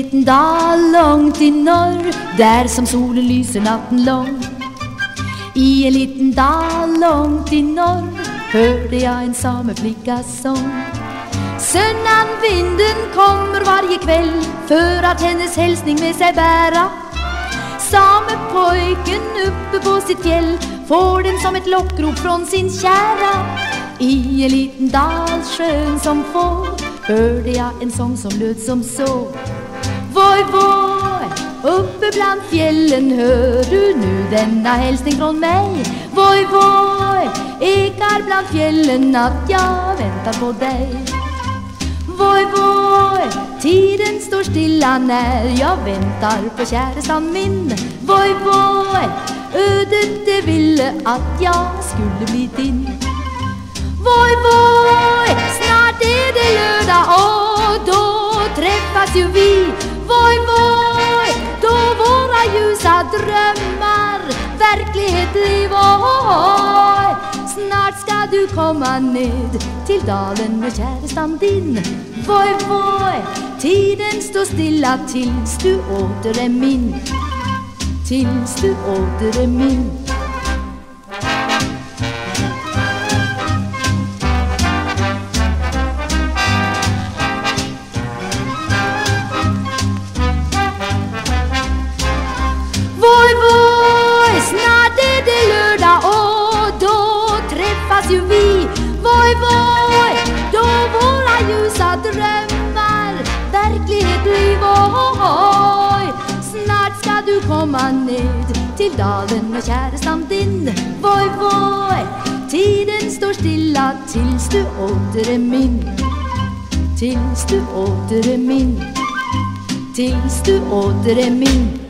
liten dal långt i norr, där som solen lyser natten lång. I en liten dal långt i norr hörde jag en sameflickas sång. Sönnan vinden kommer varje kväll för att hennes hälsning med sig bära. Samepojken uppe på sitt fjäll får den som ett lockrop från sin kära. I en liten dal skön som få hörde jag en sång som löd som så. Voi voi, uppe bland fjällen hör du nu denna hälsning från mig. Voi voi, ekar bland fjällen att jag väntar på dig. Voi voi, tiden står stilla när jag väntar på kärestan min. Voi voi, ödet det ville att jag skulle bli din. Voi voi, snart är det lördag och då träffas ju vi. Voi voi, då våra ljusa drömmar verklighet blir. Voi, snart ska du komma ned till dalen med kärestan din. Voi voi, tiden står stilla tills du åter är min. Tills du åter är min. Voi voi, snart är det lördag och då träffas ju vi. Voi voi, då våra ljusa drömmar verklighet blir. Voi, snart ska du komma ned till dalen med kärestan din. Voi voi, tiden står stilla tills du åter är min. Tills du åter är min. Tills du åter är min.